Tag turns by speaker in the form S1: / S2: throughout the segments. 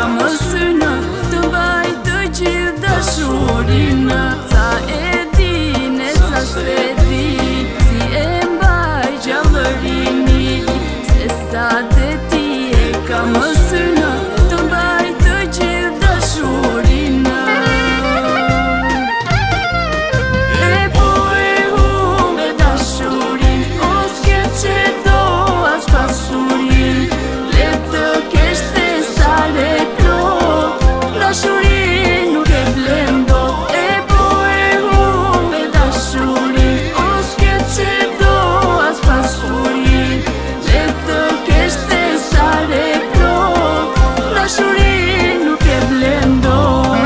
S1: mësynë të mbaj të gjithë dashurinë. Ca e din e ca se di, si e mbaj gjallërinë, se sa të ti e ka mësynë të mbaj të gjithë dashurinë. E po e humbe dashurinë, o s'ke që do as pasurinë, le të kesh se sa le plot, dashurinë nuk e blen dot. E po e humbe dashurinë, o s'ke që do as pasurinë, le të kesh se sa le plot, dashurinë nuk e blen dot.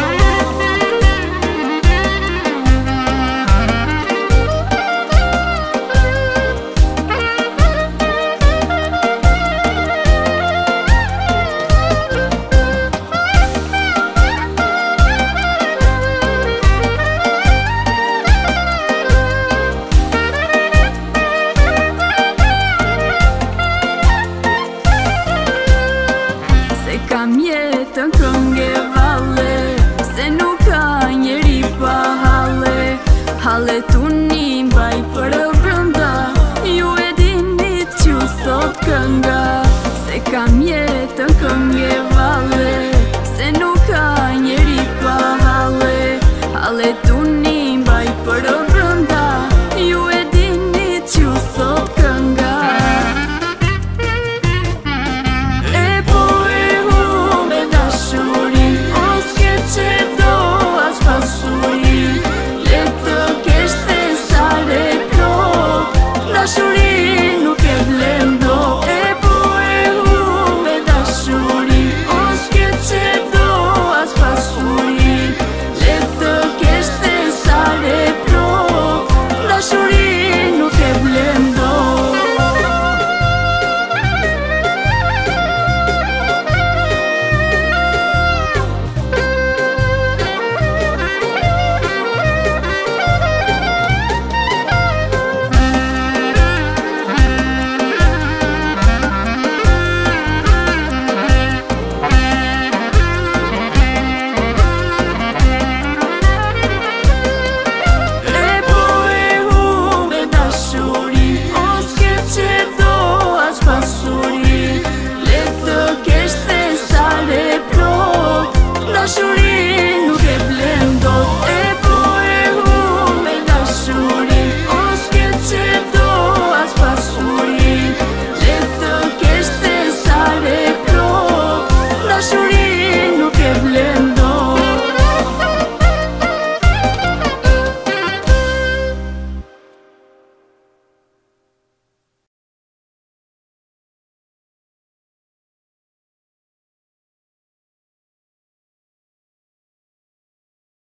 S1: Kam jetën këngë e valle, se nuk ka njeri pa halle. Hallet unë i mbaj për brënda, ju e dinit që thot kënga. Se kam jetën këngë e valle, se nuk ka njeri pa halle. Hallet unë i mbaj për brënda, ju e dinit që thot kënga. Dashurinë nuk e blen dot.